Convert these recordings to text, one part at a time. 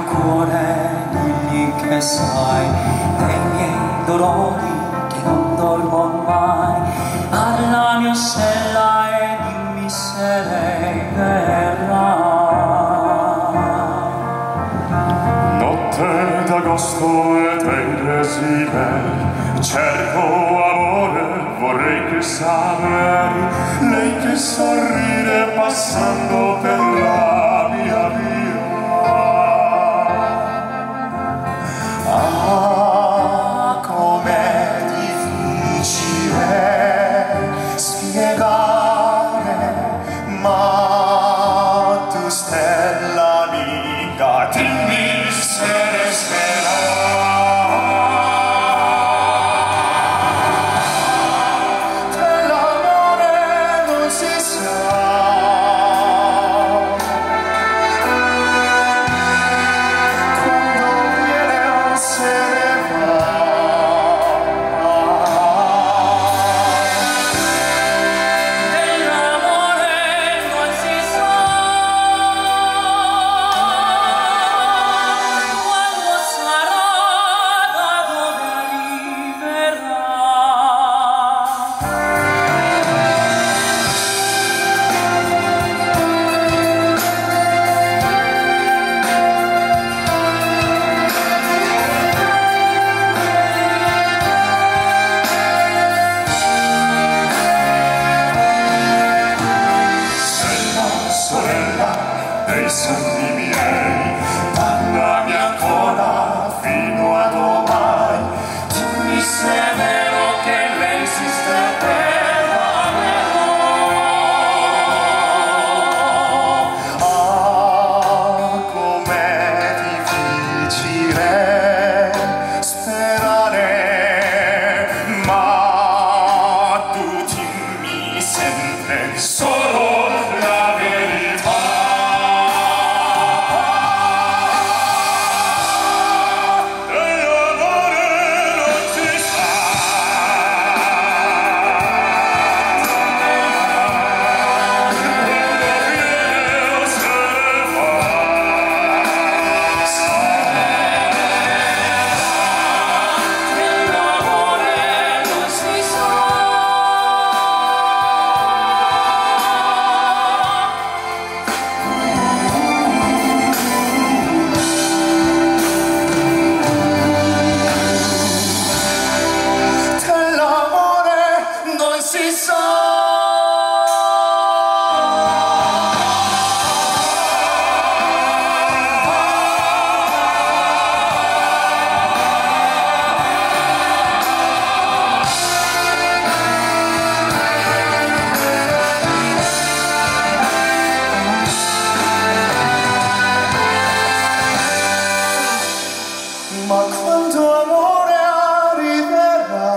cuore negli che sai dei miei dolori che non dormono mai. Alla mia sella e dimmi se lei verrà. Notte d'agosto e dei desideri, cerco amore, vorrei che saperi, lei che sorride passando per la mia via. Ah, com'è difficile spiegare, ma tu stella amica dimmi se resterà. Dell'amore non si sa, quando viene o se ne va. Dell'amore non si sa quando sarà, da dove arriverà. Sorella dei sogni miei, parlami ancora fino a domani, dimmi se è vero che lei esiste veramente. Ah, com'è difficile sperare, ma tu dimmi sempre Solo la verità. Dell'amore non si sa, quando viene o se ne va. Dell'amore non si sa. dell'amore non si sa. Ma quando amore arriverà,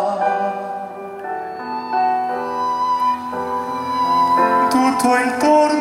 tutto intorno